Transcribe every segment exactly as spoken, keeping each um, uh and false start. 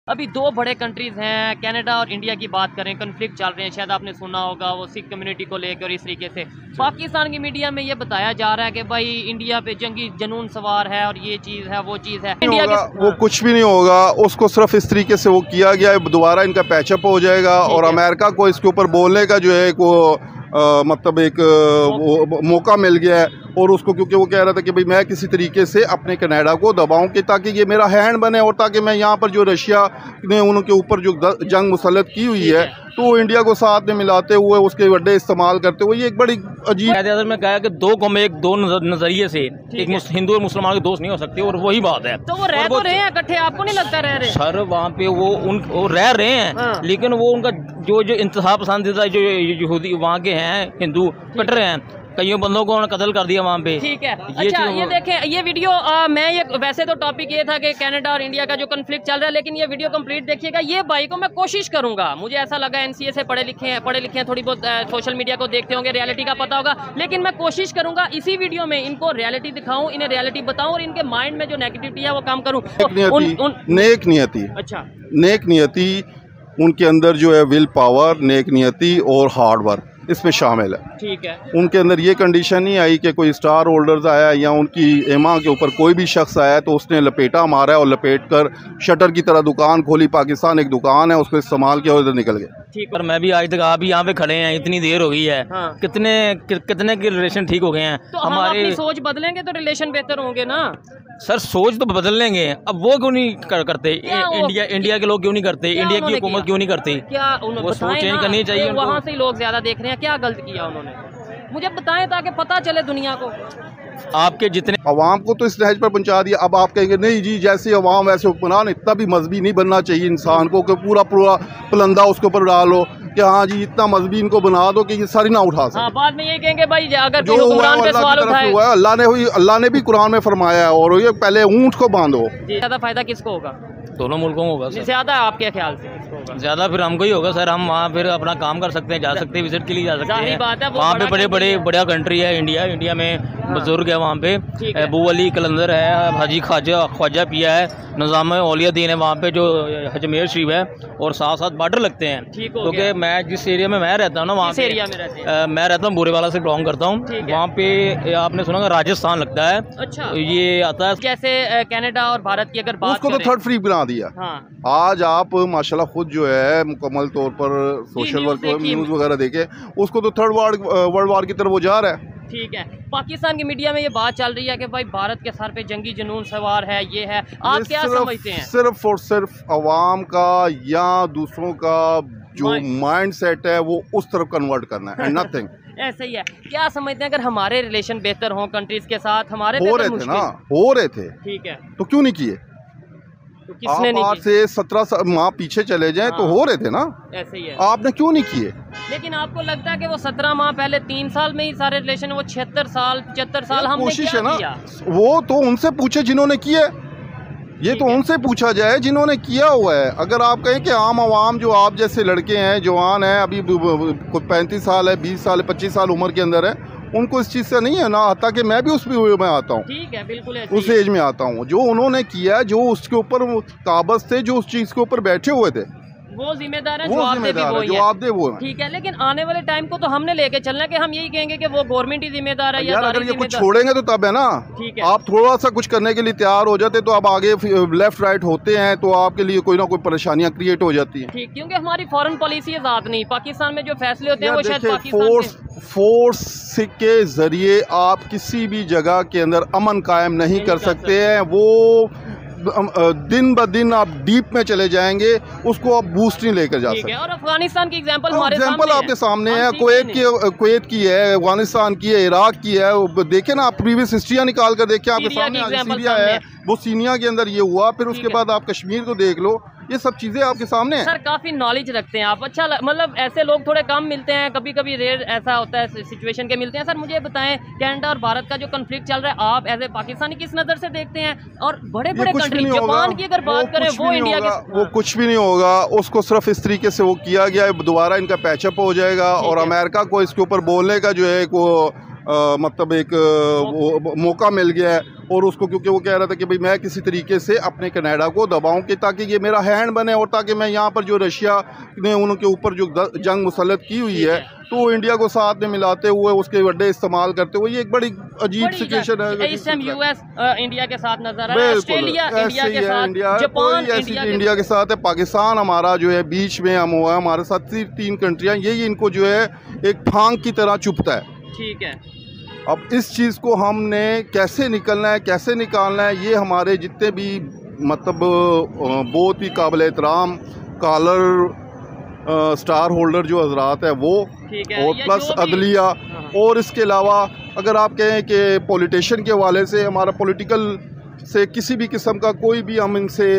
अभी दो बड़े कंट्रीज हैं, कनाडा और इंडिया की बात करें, कन्फ्लिक्ट चल रहे हैं, शायद आपने सुना होगा वो सिख कम्युनिटी को लेकर और इस तरीके से पाकिस्तान की मीडिया में ये बताया जा रहा है कि भाई इंडिया पे जंगी जनून सवार है और ये चीज़ है वो चीज़ है। इंडिया के वो कुछ भी नहीं होगा, उसको सिर्फ इस तरीके से वो किया गया है, दोबारा इनका पैचअप हो जाएगा और अमेरिका को इसके ऊपर बोलने का जो है वो आ, मतलब एक वो, मौका मिल गया है और उसको, क्योंकि वो कह रहा था कि भाई मैं किसी तरीके से अपने कनाडा को दबाऊं कि ताकि ये मेरा हैंड बने और ताकि मैं यहाँ पर जो रशिया ने उनके ऊपर जो जंग मुसल्लत की हुई है तो वो इंडिया को साथ में मिलाते हुए उसके वड्डे इस्तेमाल करते हुए ये एक बड़ी अजीब में कहा कि दो कौम एक दो नजरिए से एक हिंदू और मुसलमान के दोस्त नहीं हो सकते और वही बात है। तो वो रह तो रहे हैं इकट्ठे, आपको नहीं लगता रह रहे? सर वहाँ पे वो उन वो रह रहे हैं हाँ। लेकिन वो उनका जो जो इंतहा पसंदीदा जो यहूदी वहाँ के हैं हिंदू कट रहे हैं, कईयों बंदों को उन्होंने कत्ल कर दिया वहाँ पे। ठीक है, अच्छा ये देखें ये वीडियो आ, मैं ये वैसे तो टॉपिक ये था कि कनाडा और इंडिया का जो कन्फ्लिक्ट चल रहा है, लेकिन ये वीडियो कंप्लीट देखिएगा। ये भाई को मैं कोशिश करूंगा, मुझे ऐसा लगा एनसीए से पढ़े लिखे हैं पढ़े लिखे हैं थोड़ी बहुत सोशल मीडिया को देखते होंगे, रियलिटी का पता होगा, लेकिन मैं कोशिश करूंगा इसी वीडियो में इनको रियलिटी दिखाऊं, इन्हें रियलिटी बताऊं और इनके माइंड में जो नेगेटिविटी है वो कम करूँ। नेक नियति, अच्छा नेक नियति उनके अंदर जो है विल पावर, नेक नियति और हार्ड वर्क इसमें शामिल है। ठीक है, उनके अंदर ये कंडीशन नहीं आई कि कोई स्टार होल्डर्स आया या उनकी एमा के ऊपर कोई भी शख्स आया तो उसने लपेटा मारा और लपेट कर शटर की तरह दुकान खोली। पाकिस्तान एक दुकान है, उसको इस्तेमाल किया और इधर निकल गए। ठीक, पर मैं भी आज तक आप भी यहाँ पे खड़े हैं, इतनी देर हो गई है हाँ। कितने कि, कितने के रिलेशन ठीक हो गए हैं? तो हमारे हम सोच बदलेंगे तो रिलेशन बेहतर होंगे ना सर। सोच तो बदल लेंगे, अब वो क्यों नहीं कर, करते इंडिया इंडिया के लोग क्यों नहीं करते, इंडिया की हुकूमत क्यों नहीं करती? क्या वो सोच चेंज करनी चाहिए। वहाँ से लोग ज्यादा देख रहे हैं, क्या गलत किया उन्होंने मुझे बताएं ताकि पता चले दुनिया को। आपके जितने अवाम को तो इस नहज पर पहुंचा दिया, अब आप कहेंगे नहीं जी जैसे अवाम वैसे हुक्मरान। इतना भी मजहबी नहीं बनना चाहिए इंसान को कि पूरा पूरा पलंदा उसके ऊपर डालो कि हाँ जी इतना मजहबी इनको बना दो कि ये सारी ना उठा सके। हाँ, बाद में ये कहेंगे भाई अगर जो कुरान पे सवाल उठाए हुआ है, अल्लाह ने हुई अल्लाह ने भी कुरान में फरमाया है और ये पहले ऊंट को बांधो। ज्यादा फायदा किसको होगा? दोनों मुल्कों को होगा। ज्यादा आपके ख्याल से किसको होगा? ज्यादा फिर हमको ही होगा सर, हम वहाँ फिर अपना काम कर सकते हैं, जा सकते हैं, विजिट के लिए जा सकते हैं। वहाँ पे बड़े बड़े बड़ा कंट्री है इंडिया, इंडिया में बुजुर्ग है वहाँ पे, अबू अली कलंदर है, हाजी ख्वाजा ख्वाजा पिया है, निज़ाम औलिया दीन है वहाँ पे जो अजमेर शरीफ है और साथ साथ बॉर्डर लगते हैं। क्योंकि मैं जिस एरिया में मैं रहता हूँ ना वहाँ एरिया में रहते हैं मैं रहता हूँ बुरेवाला से बिलोंग करता हूँ, वहाँ पे आपने सुना राजस्थान लगता है। अच्छा, ये आता है जैसे कनाडा और भारत की अगर बात उसको तो थर्ड फ्री बना दिया। हाँ। आज आप माशाल्लाह खुद जो है मुकम्मल तौर पर सोशल वर्क न्यूज़ वगैरह देखे, उसको तो थर्ड वर्ल्ड वर्ल्ड वार की तरफ वो जा रहा है। ठीक है, पाकिस्तान की मीडिया में ये बात चल रही है कि भाई भारत के सर पे जंगी जुनून सवार है, ये है, आप क्या समझते हैं? सिर्फ और सिर्फ अवाम का या दूसरों का जो माइंड सेट है वो उस तरफ कन्वर्ट करना है, नथिंग। ऐसा ही है। क्या समझते हैं अगर हमारे रिलेशन बेहतर हों कंट्रीज के साथ, हमारे हो रहे थे ना हो रहे थे ठीक है, तो क्यों नहीं किए? तो किसने नहीं आज से सत्रह माह पीछे चले जाएं हाँ। तो हो रहे थे ना, ऐसे ही है। आपने क्यों नहीं किए? लेकिन आपको लगता है कि वो सत्रह माह पहले तीन साल में ही सारे रिलेशन, वो छिहत्तर साल पचहत्तर साल हमने कोशिश क्या है ना किया? वो तो उनसे पूछे जिन्होंने किए, ये तो उनसे पूछा जाए जिन्होंने किया हुआ है। अगर आप कहें कि आम आवाम जो आप जैसे लड़के हैं, जवान हैं, अभी कोई पैंतीस साल है, बीस साल है, पच्चीस साल उम्र के अंदर है, उनको इस चीज़ से नहीं है ना आता कि मैं भी उस में आता हूँ। ठीक है, बिल्कुल उस एज में आता हूँ। जो उन्होंने किया, जो उसके ऊपर काबज थे, जो उस चीज़ के ऊपर बैठे हुए थे, वो जिम्मेदार है, वो जिम्मेदार है, जो आप दे वो है। ठीक है, लेकिन आने वाले टाइम को तो हमने लेके चलना कि हम यही कहेंगे कि वो गवर्नमेंट ही जिम्मेदार है। यार अगर ये कुछ छोड़ेंगे तो तब है ना। ठीक है, आप थोड़ा सा कुछ करने के लिए तैयार हो जाते तो अब आगे लेफ्ट राइट होते हैं तो आपके लिए कोई ना कोई परेशानियां क्रिएट हो जाती हैं। ठीक, क्योंकि हमारी फॉरेन पॉलिसी आजाद नहीं, पाकिस्तान में जो फैसले होते हैं वो शायद फोर्स फोर्स के जरिए आप किसी भी जगह के अंदर अमन कायम नहीं कर सकते हैं। वो दिन ब दिन आप डीप में चले जाएंगे, उसको आप बूस्ट नहीं लेकर जा सकते। और अफगानिस्तान की एग्जांपल हमारे एग्जांपल आपके सामने है, कुवैत की कुवैत की है, अफगानिस्तान की है, इराक की है। देखे ना आप प्रीवियस हिस्ट्रियाँ निकाल कर देखें, आपके सामने सीरिया है, वो सीरिया के अंदर ये हुआ, फिर उसके बाद आप कश्मीर को देख लो, ये सब चीज़ें आपके सामने हैं। सर काफ़ी नॉलेज रखते हैं आप, अच्छा मतलब ऐसे लोग थोड़े कम मिलते हैं, कभी कभी रेयर ऐसा होता है सिचुएशन के मिलते हैं। सर मुझे बताएं, कनाडा और भारत का जो कन्फ्लिक्ट चल रहा है, आप एज ए पाकिस्तानी किस नज़र से देखते हैं? और बड़े बड़े कंट्री जापान की अगर बात करें, वो इंडिया के, वो कुछ भी नहीं होगा, उसको सिर्फ इस तरीके से वो किया गया है, दोबारा इनका पैचअप हो जाएगा और अमेरिका को इसके ऊपर बोलने का जो है वो आ, मतलब एक वो मौका मिल गया है और उसको, क्योंकि वो कह रहा था कि भाई मैं किसी तरीके से अपने कनाडा को दबाऊं कि ताकि ये मेरा हैंड बने और ताकि मैं यहाँ पर जो रशिया ने उनके ऊपर जो जंग मुसल्लत की हुई है तो इंडिया को साथ में मिलाते हुए उसके अड्डे इस्तेमाल करते हुए, ये एक बड़ी अजीब सिचुएशन है। इस टाइम यूएस इंडिया के साथ नजर आ रहा है, ऑस्ट्रेलिया इंडिया के साथ, जापान इंडिया के साथ है, पाकिस्तान हमारा जो है बीच में हम हुआ है, हमारे साथ तीन कंट्रियाँ, यही इनको जो है एक फांग की तरह चुभता है। ठीक है, अब इस चीज़ को हमने कैसे निकलना है, कैसे निकालना है, ये हमारे जितने भी मतलब बहुत ही काबिल एहतराम कॉलर स्टार होल्डर जो हजरात है वो, और प्लस अदलिया, और इसके अलावा अगर आप कहें कि पॉलिटिशियन के हवाले से हमारा पॉलिटिकल से किसी भी किस्म का कोई भी हम इनसे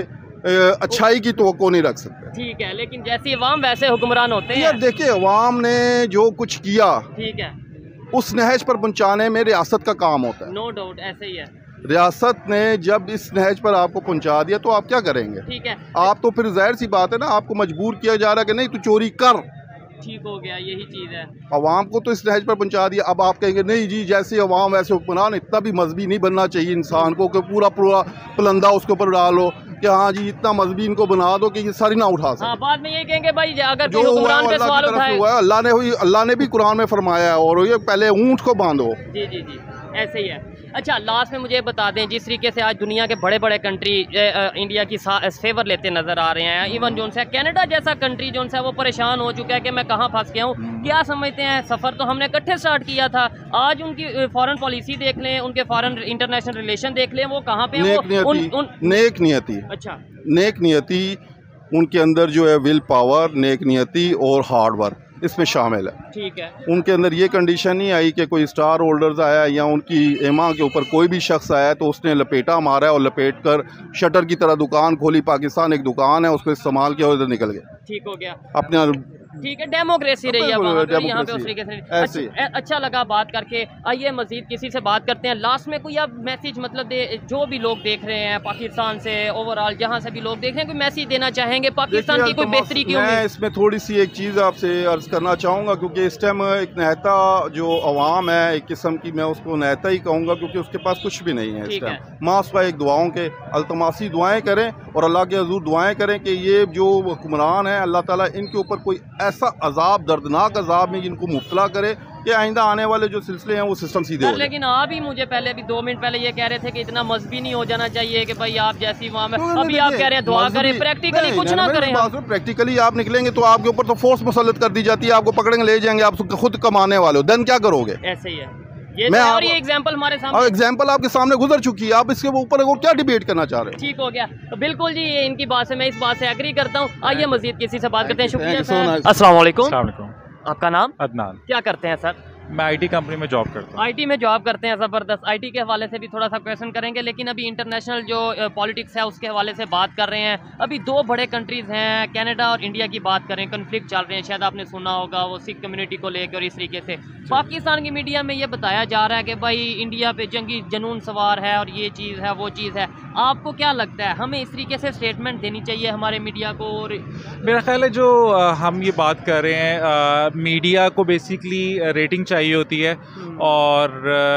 अच्छाई की तवक्को नहीं रख सकते। ठीक है, लेकिन जैसे अवाम वैसे हुक्मरान होते हैं। यार देखिए, अवाम ने जो कुछ किया, ठीक है, उस नहज पर पहुंचाने में रियासत का काम होता है। नो डाउट, ऐसे ही है। रियासत ने जब इस नहज पर आपको पहुंचा दिया तो आप क्या करेंगे? ठीक है, आप तो फिर जाहिर सी बात है ना, आपको मजबूर किया जा रहा है कि नहीं तू चोरी कर। ठीक हो गया, यही चीज़ है। अवाम को तो इस नहज पर पहुंचा दिया, अब आप कहेंगे नहीं जी जैसे अवाम वैसे हुक्मरान। इतना भी मजहबी नहीं बनना चाहिए इंसान को कि पूरा पूरा पलंदा उसके ऊपर डालो कि हाँ जी इतना मजहबी इनको बना दो कि ये सारी ना उठा सके। हाँ, बाद में ये कहेंगे भाई अगर जो हुक्मरान पे सवाल उठाए, अल्लाह ने हुई अल्लाह ने भी कुरान में फरमाया है, और ये पहले ऊँट को बांधो। जी जी जी, ऐसे ही है। अच्छा, लास्ट में मुझे बता दें, जिस तरीके से आज दुनिया के बड़े बड़े कंट्री इंडिया की फेवर लेते नज़र आ रहे हैं, इवन जो है कनाडा जैसा कंट्री जो है वो परेशान हो चुका है कि मैं कहाँ फंस गया हूँ। क्या समझते हैं, सफ़र तो हमने इकट्ठे स्टार्ट किया था, आज उनकी फॉरेन पॉलिसी देख लें, उनके फॉरेन इंटरनेशनल रिलेशन देख लें, वो कहाँ पे नेक नियति, उन, उन... नेक नियति अच्छा नेक नियति उनके अंदर जो है विल पावर, नेक नियति और हार्ड वर्क इसमें शामिल है। ठीक है, उनके अंदर ये कंडीशन नहीं आई कि कोई स्टार होल्डर्स आया या उनकी एमा के ऊपर कोई भी शख्स आया तो उसने लपेटा मारा है और लपेट कर शटर की तरह दुकान खोली। पाकिस्तान एक दुकान है, उसको इस्तेमाल किया और इधर निकल गए। ठीक हो गया, अपने ठीक है, डेमोक्रेसी रही है वहाँ पे, यहाँ पे उस तरीके से। अच्छा, अच्छा लगा बात करके। आइए मजीद किसी से बात करते हैं। लास्ट में कोई आप मैसेज मतलब दे, जो भी लोग देख रहे हैं पाकिस्तान से ओवरऑल जहाँ से भी लोग देख रहे हैं, कोई मैसेज देना चाहेंगे पाकिस्तान की कोई बेहतरी की? मैं इसमें थोड़ी सी एक चीज़ आपसे अर्ज करना चाहूँगा, क्योंकि इस टाइम एक नहता जो अवाम है एक किस्म की, मैं उसको नहता ही कहूँगा क्योंकि उसके पास कुछ भी नहीं है इस टाइम। मास्वा एक दुआओं के अल्तमासी दुआएं करें और अल्लाह के हजूर दुआएं करें कि ये जो हुक्मरान है अल्लाह ताला इनके ऊपर कोई ऐसा अजाब, दर्दनाक अजाब में जिनको मुब्तला करे कि आइंदा आने वाले जो सिलसिले हैं वो सिस्टम सीधे हो। लेकिन आप ही मुझे पहले भी दो मिनट पहले ये कह रहे थे कि इतना मजहबी नहीं हो जाना चाहिए कि भाई आप जैसी वहाँ में, अभी आप कह रहे हैं दुआ करें, प्रैक्टिकली कुछ ना करें। प्रैक्टिकली आप निकलेंगे तो आपके ऊपर तो फोर्स मुसल्लत कर दी जाती है, आपको पकड़ेंगे ले जाएंगे, आप खुद कमाने वाले हो, देन क्या करोगे? ऐसे ही है ये। मैं और ये एग्जांपल हमारे सामने, एग्जांपल आपके सामने गुजर चुकी है, आप इसके ऊपर और क्या डिबेट करना चाह रहे हैं? ठीक हो गया, तो बिल्कुल जी ये इनकी बात से मैं इस बात से एग्री करता हूँ। आइए मजीद किसी से बात करते हैं। शुक्रिया। अस्सलाम वालेकुम। आपका नाम? अदनान। क्या करते हैं सर? मैं आईटी कंपनी में जॉब करता हूँ। आईटी में जॉब करते हैं, ज़बरदस्त। आईटी के हवाले से भी थोड़ा सा क्वेश्चन करेंगे, लेकिन अभी इंटरनेशनल जो पॉलिटिक्स है उसके हवाले से बात कर रहे हैं। अभी दो बड़े कंट्रीज़ हैं, कनाडा और इंडिया की बात करें, कन्फ्लिक्ट चल रहे हैं, शायद आपने सुना होगा वो सिख कम्युनिटी को लेकर। और इस तरीके से पाकिस्तान की मीडिया में ये बताया जा रहा है कि भाई इंडिया पे जंगी जनून सवार है और ये चीज़ है वो चीज़ है। आपको क्या लगता है, हमें इस तरीके से स्टेटमेंट देनी चाहिए हमारे मीडिया को? और मेरा ख्याल है जो आ, हम ये बात कर रहे हैं, आ, मीडिया को बेसिकली रेटिंग चाहिए होती है, और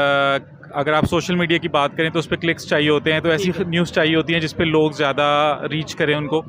आ, अगर आप सोशल मीडिया की बात करें तो उस पर क्लिक्स चाहिए होते हैं, तो ऐसी न्यूज़ चाहिए होती हैं जिस पे लोग ज़्यादा रीच करें उनको।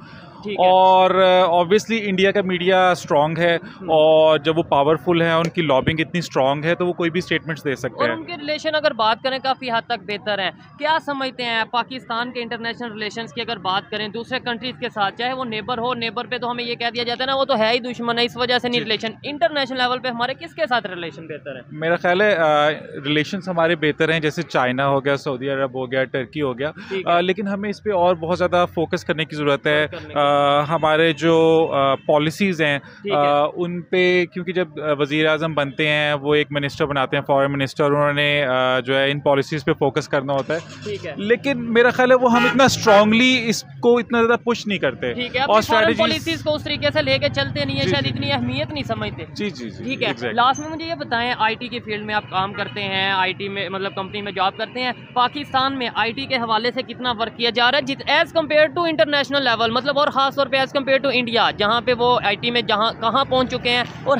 और ऑब्वियसली uh, इंडिया का मीडिया स्ट्रॉन्ग है, और जब वो पावरफुल है, उनकी लॉबिंग इतनी स्ट्रॉन्ग है, तो वो कोई भी स्टेटमेंट्स दे सकते और हैं। उनके रिलेशन अगर बात करें काफ़ी हद तक बेहतर हैं। क्या समझते हैं पाकिस्तान के इंटरनेशनल रिलेशंस की अगर बात करें दूसरे कंट्रीज़ के साथ, चाहे वो नेबर हो, नेबर पे तो हमें ये कह दिया जाता है ना वो तो है ही दुश्मन है, इस वजह से नहीं रिलेशन। इंटरनेशनल लेवल पे हमारे किसके साथ रिलेशन बेहतर है? मेरा ख्याल है रिलेशंस हमारे बेहतर हैं, जैसे चाइना हो गया, सऊदी अरब हो गया, टर्की हो गया, आ, लेकिन हमें इस पर और बहुत ज़्यादा फोकस करने की ज़रूरत है। आ, हमारे जो पॉलिसीज़ हैं उन पे, क्योंकि जब वज़ीर आज़म बनते हैं वो एक मिनिस्टर बनाते हैं, फॉरेन मिनिस्टर, उन्होंने आ, जो है इन पॉलिसीज़ पे फोकस करना होता है। ठीक है, लेकिन मेरा ख्याल है वो हम इतना स्ट्रांगली इसको इतना ज़्यादा पुश नहीं करते। ठीक है, और स्ट्रैटेजी पॉलिसीज़ को उस तरीके से लेके चलते नहीं है, शायद इतनी अहमियत नहीं समझते। जी जी जी, ठीक है। लास्ट में मुझे ये बताएं, आईटी की फील्ड में आप काम करते हैं, आईटी में मतलब कंपनी में जॉब करते हैं, पाकिस्तान में आईटी के हवाले से कितना वर्क किया जा रहा है as compare to international level, मतलब और ख़ास तौर पर एज कम्पेयर टू इंडिया, जहाँ पे वो आईटी में जहाँ कहाँ पहुँच चुके हैं और हम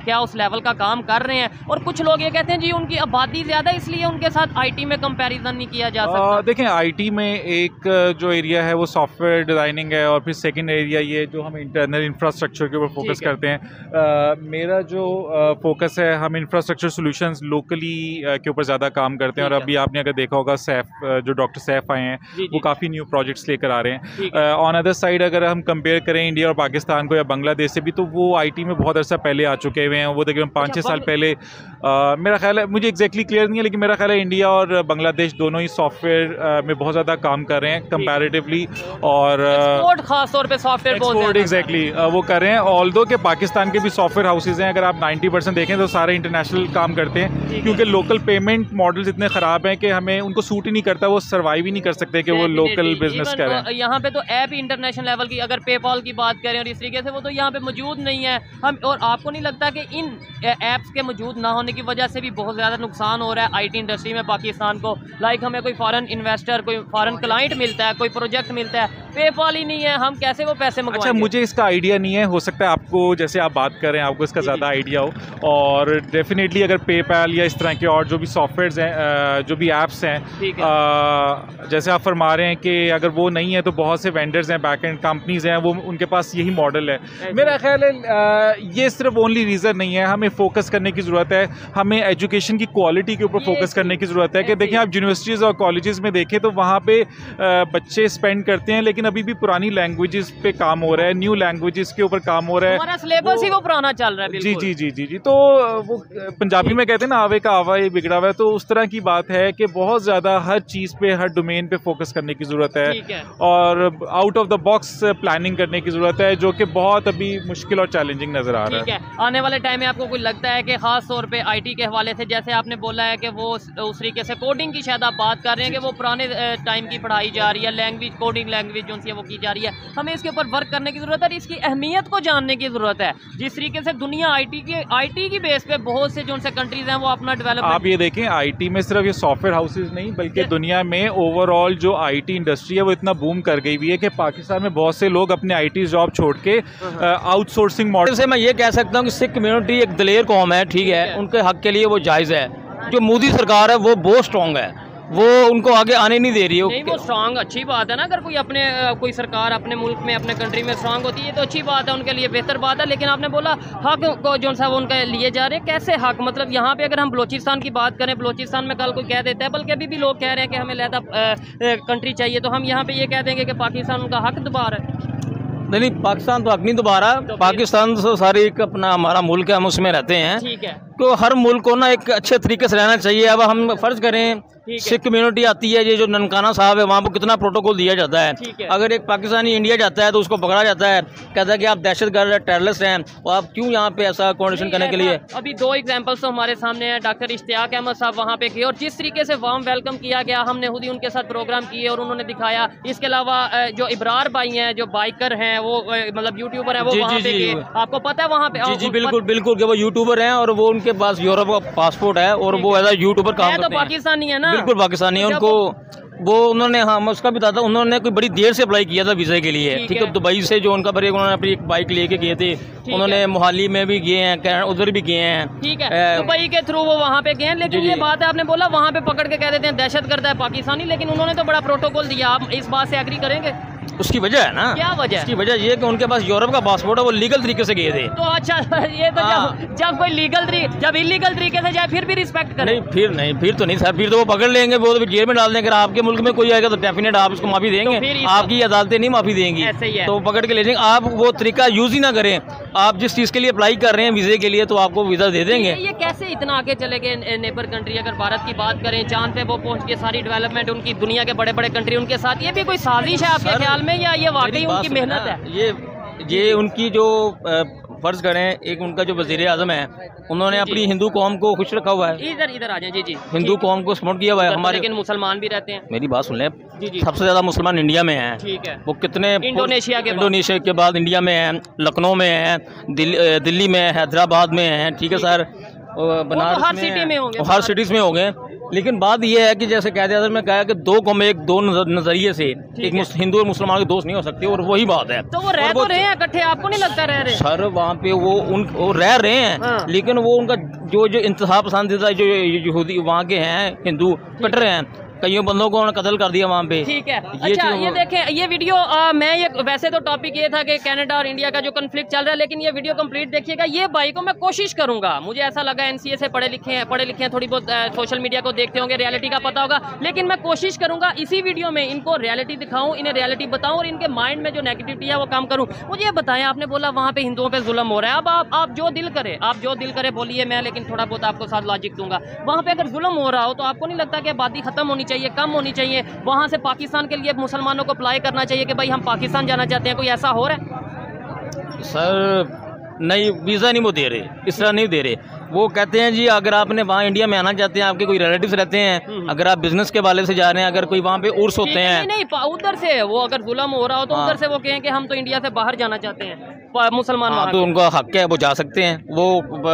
क्या उस लेवल का काम कर रहे हैं? और कुछ लोग ये कहते हैं जी उनकी आबादी ज़्यादा इसलिए उनके साथ आईटी में कंपैरिजन नहीं किया जा सकता। देखें, आईटी में एक जो एरिया है वो सॉफ्टवेयर डिज़ाइनिंग है, और फिर सेकंड एरिया ये जो हम इंटरनल इंफ्रास्ट्रक्चर के ऊपर फोकस करते हैं। आ, मेरा जो फोकस है, हम इंफ्रास्ट्रक्चर सॉल्यूशंस लोकली के ऊपर ज़्यादा काम करते हैं। और अभी आपने अगर देखा होगा सैफ जो डॉक्टर सैफ आए हैं वो काफ़ी न्यू प्रोजेक्ट्स लेकर आ रहे हैं। ऑन अदर साइड अगर हम कंपेयर करें इंडिया और पाकिस्तान को या बांग्लादेश से भी, तो वो आईटी में बहुत अर्सा पहले आ चुके हुए हैं। वो तकरीबन पाँच छः साल पहले, आ, मेरा ख्याल है, मुझे एग्जैक्टली क्लियर नहीं है, लेकिन मेरा ख्याल है इंडिया और बांग्लादेश दोनों ही सॉफ्टवेयर में बहुत ज़्यादा काम कर रहे हैं कंपैरेटिवली। और खास तौर पे सॉफ्टवेयर एक्सपोर्ट एग्जैक्टली वो कर रहे हैं। ऑल्दो के पाकिस्तान के भी सॉफ्टवेयर हाउसेज हैं, अगर आप नाइन्टी परसेंट देखें तो सारे इंटरनेशनल काम करते हैं, क्योंकि लोकल पेमेंट मॉडल्स इतने ख़राब हैं कि हमें उनको सूट ही नहीं करता, वो सर्वाइव ही नहीं कर सकते कि वो लोकल बिजनेस करें। यहाँ पे तो ऐप इंटरनेशनल लेवल की, अगर पेपॉल की बात करें और इस तरीके से, वो तो यहाँ पे मौजूद नहीं है। हम और आपको नहीं लगता कि इन ऐप्स के मौजूद ना होने की वजह से भी बहुत ज़्यादा नुकसान हो रहा है आईटी इंडस्ट्री में पाकिस्तान को? लाइक हमें कोई फॉरेन इन्वेस्टर, कोई फॉरेन क्लाइंट मिलता है, कोई प्रोजेक्ट मिलता है, पेपॉल ही नहीं है, हम कैसे वो पैसे मंगवाएंगे? अच्छा, मुझे इसका आइडिया नहीं है, हो सकता है आपको, जैसे आप बात कर रहे हैं, आपको इसका ज़्यादा आइडिया हो। और डेफिनेटली अगर पेपैल या इस तरह के और जो भी सॉफ्टवेयर्स हैं, जो भी ऐप्स हैं, जैसे आप फरमा रहे हैं कि अगर वो नहीं है तो बहुत से वेंडर्स हैं, बैक एंड कंपनीज हैं, वो उनके पास यही मॉडल है। मेरा ख्याल है ये सिर्फ ओनली रीज़न नहीं है, हमें फोकस करने की ज़रूरत है, हमें एजुकेशन की क्वालिटी के ऊपर फोकस करने की ज़रूरत है। कि देखिए, आप यूनिवर्सिटीज़ और कॉलेजेस में देखें तो वहाँ पे बच्चे स्पेंड करते हैं, लेकिन अभी भी पुरानी लैंग्वेजेस पे काम हो रहा है, न्यू लैंग्वेजेस के ऊपर काम हो रहा है, हमारा सिलेबस ही वो पुराना चल रहा है। जी जी जी जी जी तो वो पंजाबी में कहते हैं ना, आवे का आवा ये बिगड़ा हुआ है, तो उस तरह की बात है कि बहुत ज़्यादा हर चीज़ पे, हर डोमेन पे फोकस करने की ज़रूरत है, और out of the box planning करने की ज़रूरत है, जो कि बहुत अभी मुश्किल और चैलेंजिंग नज़र आ रहा है। ठीक है, आने वाले टाइम में आपको कुछ लगता है कि ख़ास तौर पे आईटी के हवाले से, जैसे आपने बोला है कि वो उस तरीके से कोडिंग की शायद आप बात कर रहे हैं कि वो पुराने टाइम की पढ़ाई जा रही है, लैंग्वेज, कोडिंग लैंग्वेज जो सी है वो की जा रही है, हमें इसके ऊपर वर्क करने की ज़रूरत है, इसकी अहमियत को जानने की ज़रूरत है। जिस तरीके से दुनिया आईटी के आईटी की बेस पे बहुत से जो से कंट्रीज हैं वो अपना डेवलपमेंट, आप ये देखें, आईटी में सिर्फ ये सॉफ्टवेयर हाउसेज नहीं, बल्कि दुनिया में ओवरऑल जो आईटी इंडस्ट्री है वो इतना बूम कर गई हुई है कि पाकिस्तान में बहुत से लोग अपने आईटी जॉब छोड़ के आउटसोर्सिंग मॉडल से, मैं ये कह सकता हूँ कि सिख कम्युनिटी एक दलेर कौम है, ठीक है, उनके हक के लिए वो जायज़ है। जो मोदी सरकार है वो बहुत स्ट्रॉन्ग है, वो उनको आगे आने नहीं दे रही है। नहीं, वो स्ट्रांग अच्छी बात है ना, अगर कोई अपने कोई सरकार अपने मुल्क में, अपने कंट्री में स्ट्रांग होती है तो अच्छी बात है, उनके लिए बेहतर बात है। लेकिन आपने बोला हक को जो सा वो उनके लिए जा रहे हैं, कैसे हक? मतलब यहाँ पे अगर हम बलोचिस्तान की बात करें, बलोचिस्तान में कल कोई कह देता है, बल्कि अभी भी लोग कह रहे हैं कि हमें लहदा कंट्री चाहिए, तो हम यहाँ पे ये कह देंगे कि पाकिस्तान उनका हक दबा रहा है। नहीं, पाकिस्तान तो हक नहीं दबा रहा, तो पाकिस्तान तो सारी एक अपना हमारा मुल्क है, हम उसमें रहते हैं। ठीक है, तो हर मुल्क को ना एक अच्छे तरीके से रहना चाहिए। अब हम फर्ज करें सिख कम्युनिटी आती है, ये जो ननकाना साहब है, वहाँ पर कितना प्रोटोकॉल दिया जाता है, है। अगर एक पाकिस्तानी इंडिया जाता है तो उसको पकड़ा जाता है, कहता है कि आप दहशतगर्द टेररिस्ट हैं, और आप क्यों यहाँ पे ऐसा कोऑर्डिनेशन करने के लिए। अभी दो एग्जांपल्स तो हमारे सामने हैं, डॉक्टर इश्तियाक अहमद साहब वहाँ पे गए और जिस तरीके से वार्म वेलकम किया गया, हमने खुद ही उनके साथ प्रोग्राम किए और उन्होंने दिखाया। इसके अलावा जो इब्रार भाई हैं, जो बाइकर हैं, वो मतलब यूट्यूबर हैं, वो वहाँ पे गए, आपको पता है वहाँ पे। जी जी बिल्कुल बिल्कुल, वो यूट्यूबर हैं और वो उनके पास यूरोप का पासपोर्ट है और वो एज यूट्यूबर काम करते हैं। तो पाकिस्तानी है ना, बिल्कुल पाकिस्तानी है। उनको वो उन्होंने, हाँ मैं उसका भी बताता, उन्होंने कोई बड़ी देर से अप्लाई किया था वीज़ा के लिए, ठीक है, दुबई से जो उनका पर उन्होंने अपनी एक बाइक लेके गए थे, उन्होंने मोहाली में भी गए हैं, उधर भी गए हैं, ठीक है, दुबई के थ्रू वो वहाँ पे गए हैं। लेकिन ये बात है, आपने बोला वहाँ पे पकड़ के कह देते हैं दहशतगर्द है पाकिस्तानी, लेकिन उन्होंने तो बड़ा प्रोटोकॉल दिया। आप इस बात से एग्री करेंगे? उसकी वजह है ना, क्या वजह? उसकी वजह ये कि उनके पास यूरोप का पासपोर्ट है, वो लीगल तरीके से गए थे। तो अच्छा, ये तो जब जब कोई लीगल तरीके, जब इलीगल तरीके से जाए फिर भी रिस्पेक्ट करें। नहीं, फिर नहीं, फिर तो नहीं सर, फिर तो वो पकड़ लेंगे, वो तो जेल में डाल देंगे। अगर आपके मुल्क में कोई आएगा तो डेफिनेट आप उसको माफी देंगे, तो आपकी अदालतें नहीं माफी देंगी, तो पकड़ के ले जाएंगे। आप वो तरीका यूज ही ना करें, आप जिस चीज़ के लिए अप्लाई कर रहे हैं वीज़े के लिए, तो आपको वीज़ा दे देंगे। ये कैसे इतना आगे चले गए नेबर कंट्री? अगर भारत की बात करें, चांद पे वो पहुंच के सारी डेवलपमेंट उनकी, दुनिया के बड़े बड़े कंट्री उनके साथ, ये भी कोई साजिश है आपके ख्याल में, या ये वाकई उनकी मेहनत है? ये ये उनकी जो फर्ज करें, एक उनका जो वज़ीर आज़म है, उन्होंने अपनी हिंदू कौम को खुश रखा हुआ है। इधर इधर आ जाए। जी जी, हिंदू कौम को सपोर्ट किया हुआ है हमारे, लेकिन मुसलमान भी रहते हैं। मेरी बात सुन लें, सबसे ज़्यादा मुसलमान इंडिया में हैं, ठीक है, वो कितने, इंडोनेशिया के इंडोनेशिया के बाद इंडिया में हैं, लखनऊ में हैं, दिल्ली में, हैदराबाद में हैं, ठीक है सर, बनारस हर सिटी में होंगे, हर सिटीज में हो गए। लेकिन बात यह है कि जैसे कह दिया मैं कहा कि दो कौमें एक दो नजरिए से एक हिंदू और मुसलमान के दोस्त नहीं हो सकते, और वही बात है। तो वो रह तो रहे हैं इकट्ठे, आपको नहीं लगता रह रहे? सर वहाँ पे वो उन वो रह रहे हैं, हाँ। लेकिन वो उनका जो जो इंतहा पसंदीदा जो यहूदी वहाँ के हैं हिंदू कट रहे हैं, कईयों बंदों को उन्होंने कत्ल कर दिया वहाँ पे। ठीक है। ये अच्छा ये देखें, ये वीडियो आ, मैं ये वैसे तो टॉपिक ये था कि कनाडा और इंडिया का जो कन्फ्लिक्ट चल रहा है, लेकिन ये वीडियो कंप्लीट देखिएगा। ये भाई को मैं कोशिश करूंगा, मुझे ऐसा लगा एनसीए से पढ़े लिखे हैं पढ़े लिखे हैं थोड़ी बहुत सोशल मीडिया को देखते होंगे, रियलिटी का पता होगा, लेकिन मैं कोशिश करूंगा इसी वीडियो में इनको रियलिटी दिखाऊं, इन्हें रियलिटी बताऊं और इनके माइंड में जो नेगेटिविटी है वो काम करूँ। मुझे ये बताएं, आपने बोला वहाँ पे हिंदुओं पर जुल्म हो रहा है, अब आप आप जो दिल करे आप जो दिल करे बोलिए, मैं लेकिन थोड़ा बहुत आपको साथ लॉजिक दूंगा। वहाँ पे अगर जुल्म हो रहा हो तो आपको नहीं लगता कि आबादी खत्म होनी चाहिए, कम होनी चाहिए, वहां से पाकिस्तान के लिए मुसलमानों को अप्लाई करना चाहिए कि भाई हम पाकिस्तान जाना चाहते हैं? कोई ऐसा हो रहा है? सर नहीं, वीज़ा नहीं वो दे रहे, इस तरह नहीं दे रहे। वो कहते हैं जी अगर आपने वहाँ इंडिया में आना चाहते हैं, आपके कोई रिलेटिव्स रहते हैं, अगर आप बिजनेस के वाले से जा रहे हैं, अगर कोई वहाँ पे उर्स होते हैं, नहीं नहीं उधर से वो अगर जुल्म हो रहा हो तो उधर से वो कहें कि हम तो इंडिया से बाहर जाना चाहते हैं मुसलमान, हाँ, तो उनका हक है, वो जा सकते हैं, वो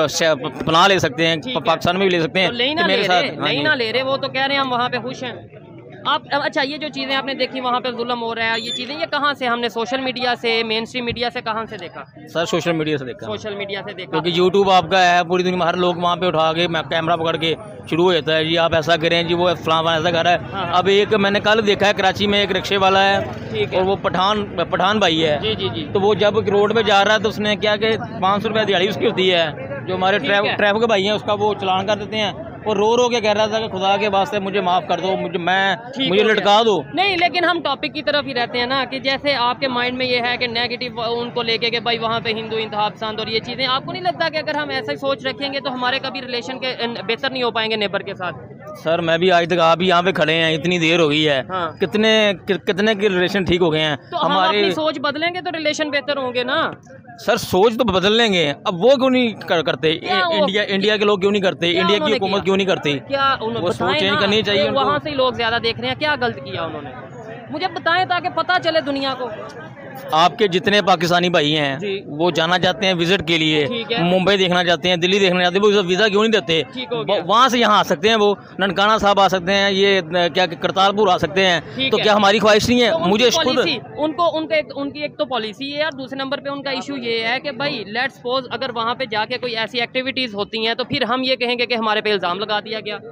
पनाह ले सकते हैं, पाकिस्तान में भी ले सकते हैं। नहीं ना ले रहे, नहीं ना ले रहे, वो तो कह रहे हैं हम वहाँ पे खुश हैं। आप अच्छा ये जो चीज़ें आपने देखी वहाँ पे जुल्म हो रहा है, ये चीज़ें ये कहाँ से हमने सोशल मीडिया से, मेन स्ट्रीम मीडिया से, कहाँ से देखा? सर सोशल मीडिया से देखा, सोशल मीडिया से देखा, क्योंकि यूट्यूब आपका है, पूरी दुनिया में हर लोग वहाँ पे उठा के कैमरा पकड़ के शुरू हो जाता है जी आप ऐसा करें जी, वो फलां ऐसा कर रहा है। हाँ। अब एक मैंने कल देखा है कराची में एक रिक्शे वाला है, है और वो पठान पठान भाई है जी जी जी तो वो जब रोड पे जा रहा है तो उसने क्या कि पाँच सौ रुपये दिहाड़ी उसकी होती है, जो हमारे ट्रैफिक भाई हैं उसका वो चलान कर देते हैं, और रो रो के कह रहा था कि खुदा के वास्ते मुझे माफ़ कर दो, मुझे मैं मुझे लटका दो। नहीं लेकिन हम टॉपिक की तरफ ही रहते हैं ना, कि जैसे आपके माइंड में ये है कि नेगेटिव उनको लेके कि भाई वहाँ पे हिंदू इंतहा पसंद और ये चीज़ें, आपको नहीं लगता कि अगर हम ऐसा ही सोच रखेंगे तो हमारे कभी रिलेशन के बेहतर नहीं हो पाएंगे नेबर के साथ? सर मैं भी आज तक आप भी यहाँ पे खड़े हैं, इतनी देर हो गई है, हाँ। कितने कि, कितने के रिलेशन ठीक हो गए हैं, तो हमारे हम अपनी सोच बदलेंगे तो रिलेशन बेहतर होंगे ना। सर सोच तो बदल लेंगे, अब वो क्यों नहीं कर, करते इंडिया इंडिया के लोग क्यों नहीं करते, इंडिया की हुकूमत क्यों नहीं करती? क्या वो सोच चेंज करनी चाहिए, वहाँ से लोग ज्यादा देख रहे हैं, क्या गलत किया उन्होंने? मुझे बताएं ताकि पता चले दुनिया को। आपके जितने पाकिस्तानी भाई हैं वो जाना चाहते हैं विजिट के लिए, मुंबई देखना चाहते हैं, दिल्ली देखना चाहते हैं, वो वीज़ा क्यों नहीं देते? वहाँ से यहाँ आ सकते हैं, वो ननकाना साहब आ सकते हैं, ये क्या करतारपुर आ सकते हैं, तो क्या हमारी ख्वाहिश नहीं है? मुझे खुद उनको उनका एक उनकी एक तो पॉलिसी है, और दूसरे नंबर पे उनका इशू ये है कि भाई लेट्स सपोज अगर वहाँ पे जाके कोई ऐसी एक्टिविटीज़ होती हैं तो फिर हम ये कहेंगे कि हमारे पे इल्ज़ाम लगा दिया गया,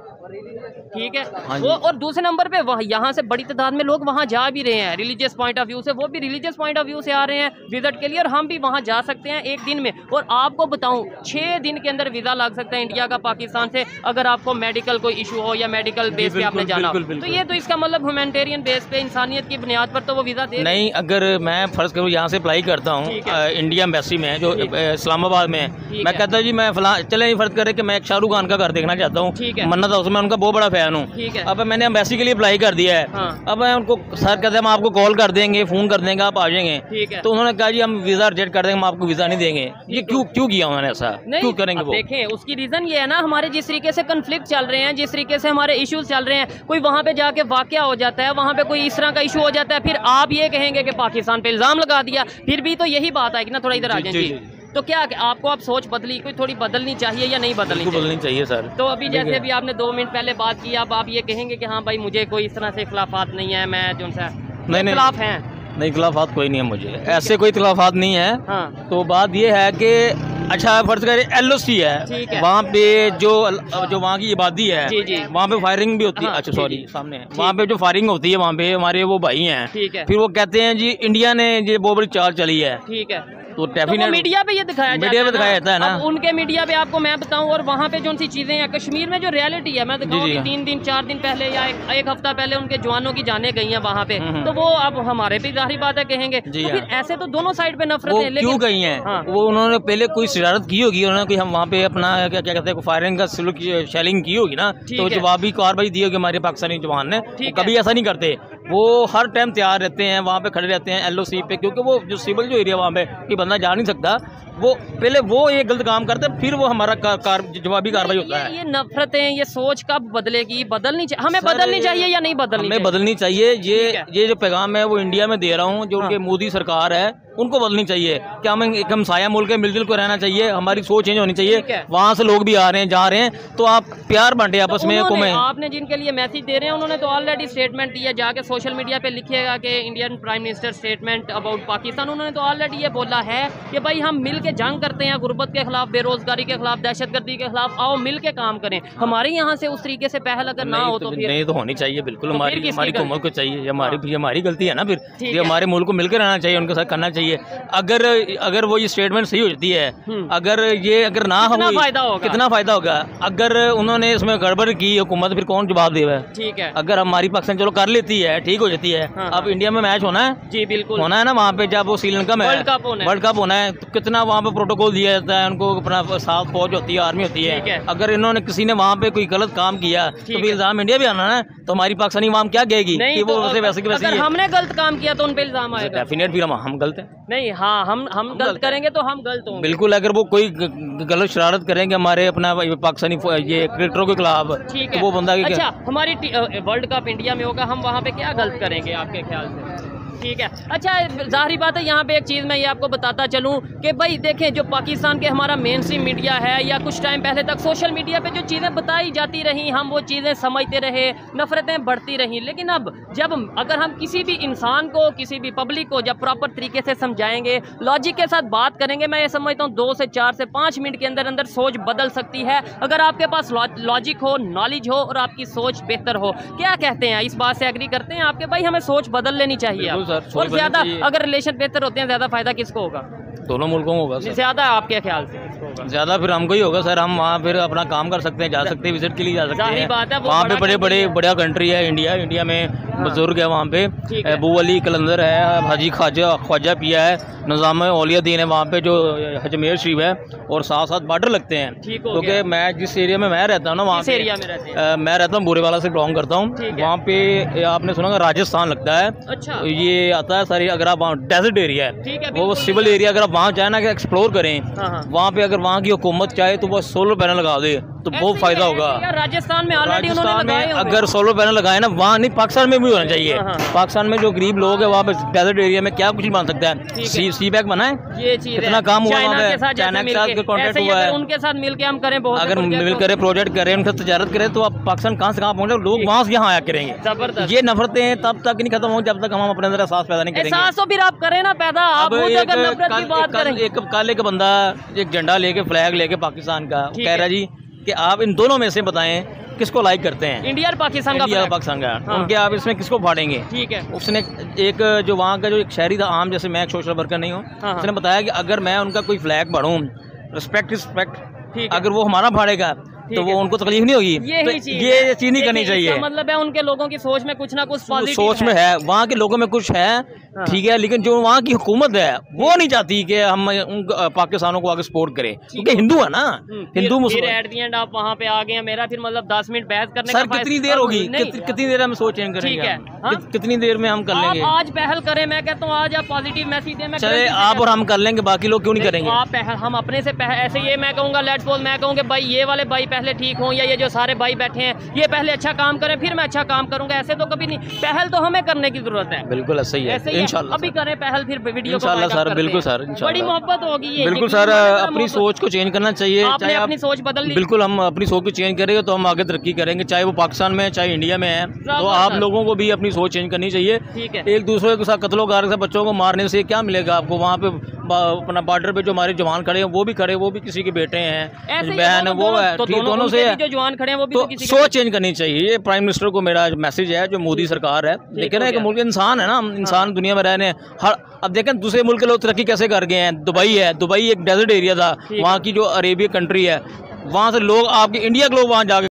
ठीक है वो। और दूसरे नंबर पे वहाँ यहाँ से बड़ी तादाद में लोग वहाँ जा भी रहे हैं रिलीजियस पॉइंट ऑफ व्यू से, वो भी रिलीजियस पॉइंट ऑफ व्यू से आ रहे हैं विजिट के लिए, और हम भी वहाँ जा सकते हैं एक दिन में। और आपको बताऊँ छः दिन के अंदर वीज़ा लग सकता है इंडिया का पाकिस्तान से, अगर आपको मेडिकल कोई इशू हो या मेडिकल बेस पे आपने जाना हो, तो ये तो इसका मतलब ह्यूमैनिटेरियन बेस पे इंसानियत की बुनियाद पर तो वो वीज़ा दे नहीं। अगर मैं फर्ज करूँ यहाँ से अप्लाई करता हूँ इंडिया एम्बेसी में जो इस्लामाबाद में, मैं कहता हूँ जी मैं फला चले फर्ज करे कि मैं एक शाहरुख खान का घर देखना चाहता हूँ, मन्नत हाउस में उनका बहुत बड़ा फैन हूँ, अब मैंने एम्बेसी के लिए अप्लाई कर दिया है। हाँ। अब मैं उनको सर कहते हैं हम आपको कॉल कर देंगे, फोन कर देंगे, आप आ जाएंगे, तो उन्होंने कहा जी हम वीजा रिजेक्ट कर देंगे, हम आपको वीजा नहीं देंगे। ये क्यों क्यों किया उन्होंने ऐसा, क्यों करेंगे वो? देखें उसकी रीजन ये है ना, हमारे जिस तरीके से कन्फ्लिक्ट चल रहे हैं, जिस तरीके से हमारे इश्यूज चल रहे हैं, कोई वहाँ पे जाके वाकया हो जाता है, वहाँ पे कोई इस तरह का इशू हो जाता है, फिर आप ये कहेंगे कि पाकिस्तान पे इल्जाम लगा दिया, फिर भी तो यही बात आएगी ना। थोड़ा इधर आ जाए, तो क्या आपको आप सोच बदली, कोई थोड़ी बदलनी चाहिए या नहीं बदलनी चाहिए? बदलनी चाहिए सर। तो अभी जैसे अभी आपने दो मिनट पहले बात की, अब आप ये कहेंगे कि हाँ भाई मुझे कोई इस तरह से खिलाफात नहीं है, मैं जो सा नहीं नहीं खिलाफ हैं नहीं, खिलाफात कोई नहीं है मुझे, ऐसे कोई खिलाफात नहीं है। हाँ। तो बात ये है कि अच्छा फर्ज करें एल ओ सी है, वहाँ पे जो जो वहाँ की आबादी है वहाँ पे फायरिंग भी होती है। अच्छा सॉरी सामने है, वहाँ पे जो फायरिंग होती है वहाँ पे हमारे वो भाई हैं, फिर वो कहते हैं जी इंडिया ने ये बहुत बड़ी चाल चली है, ठीक है, तो डेफिनेटली मीडिया पे ये दिखाया जाता मीडिया पे दिखाया जाता है ना। उनके मीडिया पे आपको मैं बताऊं, और वहाँ पे जो सी चीजें हैं कश्मीर में जो रियलिटी है, मैं दिखाऊं कि तीन दिन चार दिन पहले या एक, एक हफ्ता पहले उनके जवानों की जाने गई हैं वहाँ पे, तो वो अब हमारे पे जाहिर बात है कहेंगे, तो फिर ऐसे तो दोनों साइड पे नफरत है। क्यों गई हैं? हाँ। वो उन्होंने पहले कोई शरारत की होगी, उन्होंने कोई हम वहाँ पे अपना क्या क्या कहते हैं फायरिंग का शेलिंग की होगी ना, तो जवाबी कार्रवाई दी होगी हमारे पाकिस्तानी जवान ने, कभी ऐसा नहीं करते। वो हर टाइम तैयार रहते हैं, वहाँ पे खड़े रहते हैं एल ओ सी पे, क्योंकि वो जो सिविल जो एरिया वहाँ पे कि बंदा जा नहीं सकता, वो पहले वो ये गलत काम करते हैं, फिर वो हमारा कार, कार, जवाबी कार्रवाई होता ये, है। ये नफरतें, ये सोच कब बदलेगी? बदलनी चाहिए, हमें बदलनी चाहिए या नहीं बदलनी हमें चाहिए? बदलनी चाहिए। ये ये जो पैगाम है वो इंडिया में दे रहा हूँ, जो हाँ। उनके मोदी सरकार है उनको बदलनी चाहिए। क्या हमें एक हमसाया मुल्क है, मिलजुल को रहना चाहिए, हमारी सोच चेंज होनी चाहिए। वहाँ से लोग भी आ रहे हैं, जा रहे हैं, तो आप प्यार बांटे आपस में। को में आपने जिनके लिए मैसेज दे रहे हैं उन्होंने तो ऑलरेडी स्टेटमेंट दिया, जाके सोशल मीडिया पे लिखिएगा कि Indian prime minister statement about Pakistan. उन्होंने तो ऑलरेडी ये बोला है कि भाई हम मिल के जंग करते हैं, गुर्बत के खिलाफ, बेरोजगारी के खिलाफ, दहशतगर्दी के खिलाफ, आओ मिल के काम करें। हमारे यहाँ से उस तरीके से पहल अगर ना हो तो फिर नहीं तो होनी चाहिए, बिल्कुल हमारी हमारी हुकूमत को चाहिए, हमारी हमारी गलती है ना, फिर ये हमारे मुल्क को मिलकर रहना चाहिए, उनके साथ करना चाहिए। अगर अगर वो ये स्टेटमेंट सही हो जाती है, अगर ये अगर ना हो, फायदा होगा, कितना फायदा होगा? अगर उन्होंने इसमें गड़बड़ की हुकूमत, फिर कौन जवाब देगा? ठीक है, अगर हमारी पाकिस्तान चलो कर लेती है, ठीक हो जाती है। हाँ, अब इंडिया में मैच होना है, जी बिल्कुल होना है ना, वहाँ पे जब वो श्रीलंका में वर्ल्ड कप होना है, वर्ल्ड कप होना है, तो कितना वहाँ पे प्रोटोकॉल दिया जाता है उनको, अपना साथ फौज होती है, आर्मी होती है। अगर इन्होंने किसी ने वहाँ पे कोई गलत काम किया तो फिर इल्जाम इंडिया भी आना है, तो हमारी पाकिस्तानी अवाम क्या कहेगी कि वो वैसे वैसे की वैसे अगर हमने गलत काम किया तो उन पे इल्जाम आएगा। डेफिनेट फिर हम गलत हैं। नहीं, हाँ, हम हम गलत करेंगे तो हम गलत होंगे। बिल्कुल, अगर वो कोई गलत शरारत करेंगे हमारे अपना पाकिस्तानी ये क्रिकेटरों के खिलाफ, तो वो बंदा अच्छा, हमारी वर्ल्ड कप इंडिया में होगा, हम वहाँ पे क्या गलत करेंगे आपके ख्याल से? ठीक है, अच्छा, जाहिर बात है यहाँ पे एक चीज़ मैं ये आपको बताता चलूँ कि भाई देखें, जो पाकिस्तान के हमारा मेन स्ट्रीम मीडिया है, या कुछ टाइम पहले तक सोशल मीडिया पे जो चीज़ें बताई जाती रहीं, हम वो चीज़ें समझते रहे, नफरतें बढ़ती रहीं। लेकिन अब जब अगर हम किसी भी इंसान को, किसी भी पब्लिक को जब प्रॉपर तरीके से समझाएंगे, लॉजिक के साथ बात करेंगे, मैं ये समझता हूँ दो से चार से पाँच मिनट के अंदर अंदर सोच बदल सकती है, अगर आपके पास लॉजिक हो, नॉलेज हो और आपकी सोच बेहतर हो। क्या कहते हैं, इस बात से एग्री करते हैं आपके भाई? हमें सोच बदल लेनी चाहिए। और ज्यादा अगर रिलेशन बेहतर होते हैं, ज्यादा फायदा किसको होगा? दोनों मुल्कों को होगा। ज्यादा आपके ख्याल से किसको होगा? ज्यादा फिर हमको ही होगा सर, हम वहाँ फिर अपना काम कर सकते हैं, जा सकते हैं, विजिट के लिए जा सकते हैं। बात है, वहाँ पे बड़े बड़े बड़ा कंट्री है इंडिया, इंडिया में बुजुर्ग है वहाँ पे, अबू अली कलंदर है, हाजी ख्वाजा ख्वाजा पिया है, निज़ाम औलिया दीन है वहाँ पे, जो अजमेर शरीफ है, और साथ साथ बॉर्डर लगते हैं। क्योंकि मैं जिस एरिया में मैं रहता हूँ ना, वहाँ एरिया में रहते हैं, मैं रहता हूँ बुरेवाला से बिलोंग करता हूँ। वहाँ पे आपने सुना राजस्थान लगता है। अच्छा, ये आता है सारी, अगर आप डेजर्ट एरिया है, वो सिविल एरिया, अगर आप वहाँ जाए ना कि एक्सप्लोर करें, वहाँ पे अगर वहाँ की हुकूमत चाहे तो वो सोलर पैनल लगा दे तो बहुत फायदा होगा। राजस्थान में ऑलरेडी उन्होंने लगाए हैं, अगर सोलर पैनल लगाए ना, वहाँ नहीं, पाकिस्तान में भी होना चाहिए। पाकिस्तान में जो गरीब लोग है वहाँ पे डेजर्ट एरिया में क्या कुछ बन सकता है, सी सी बैग बना है, ये चीज कितना काम हुआ वहाँ पे, चाइना के साथ कॉन्ट्रैक्ट हुआ है, उनके साथ मिलकर हम करें, बहुत अगर मिल करे प्रोजेक्ट करें, उनसे तजारत करें, तो आप पाकिस्तान कहाँ से कहाँ पहुँचे, लोग वहाँ से यहाँ आया करेंगे। ये नफरतें तब तक नहीं खत्म हो जब तक हम अपने अंदर एहसास पैदा नहीं करेंगे। एहसास तो फिर आप करें ना पैदा, आप अगर नफरत की बात करें। एक काले का बंदा एक झंडा लेके, फ्लैग लेके पाकिस्तान का, कह रहा जी कि आप इन दोनों में से बताएं किसको लाइक करते हैं, इंडिया और पाकिस्तान का? इंडिया और पाकिस्तान का। हाँ। उनके आप इसमें किसको फाड़ेंगे? ठीक है, उसने एक जो वहाँ का जो एक शहरी था आम, जैसे मैं एक सोशल वर्कर नहीं हूँ, हाँ। उसने बताया कि अगर मैं उनका कोई फ्लैग फाड़ूं, रिस्पेक्ट रिस्पेक्ट, अगर वो हमारा फाड़ेगा तो वो उनको तकलीफ नहीं होगी। ये तो चीज ये चीज नहीं करनी चाहिए। मतलब है उनके लोगों की सोच में कुछ ना कुछ सोच में है, वहाँ के लोगों में कुछ है, ठीक है, लेकिन जो वहाँ की हुकूमत है वो नहीं चाहती कि हम उन पाकिस्तानों को आगे सपोर्ट करें, क्योंकि हिंदू है ना, हिंदू मुसलमान। आप वहाँ पे आ गए, मेरा फिर मतलब दस मिनट बहस करने सर कितनी देर होगी, कितनी देर हम सोच चेंज करेंगे, कितनी देर में हम कर लेंगे? आज पहल करें, मैं कहता हूँ आज आप पॉजिटिव मैसेज दें, चले आप और हम कर लेंगे, बाकी लोग क्यों नहीं करेंगे? आप हम अपने से ऐसे, ये मैं कहूँगा लेट्स सपोज मैं कहूँगा भाई ये वाले भाई पहले ठीक हों, या ये जो सारे भाई बैठे हैं ये पहले अच्छा काम करें, फिर मैं अच्छा काम करूंगा, ऐसे तो कभी नहीं। पहल तो हमें करने की जरूरत है। बिल्कुल सही है, इंशाल्लाह अभी करें पहल, फिर वीडियो इंशाल्लाह सर, बिल्कुल सर, बड़ी मोहब्बत होगी ये। बिल्कुल सर, अपनी सोच को चेंज करना चाहिए, चाहे अपनी सोच बदल ली। बिल्कुल, हम अपनी सोच को चेंज करेंगे तो हम आगे तरक्की करेंगे, चाहे वो पाकिस्तान में चाहे इंडिया में है, तो आप लोगों को भी अपनी सोच चेंज करनी चाहिए। ठीक है, एक दूसरे के साथ कत्लो गार से बच्चों को मारने से क्या मिलेगा आपको? वहाँ पे अपना बॉर्डर पे जो हमारे जवान खड़े हैं वो भी खड़े, वो भी किसी के बेटे हैं, बहन है, वो है, दोनों से है, जो जवान खड़े हैं वो भी तो सोच चेंज करनी चाहिए। ये प्राइम मिनिस्टर को मेरा मैसेज है, जो मोदी सरकार है। लेकिन एक मुल्क इंसान है ना, इंसान दुनिया में रहने हर, अब देखें दूसरे मुल्क के लोग तरक्की कैसे कर गए हैं। दुबई है, दुबई एक डेजर्ट एरिया था, वहाँ की जो अरेबियन कंट्री है, वहाँ से लोग आपके इंडिया के लोग वहाँ जाके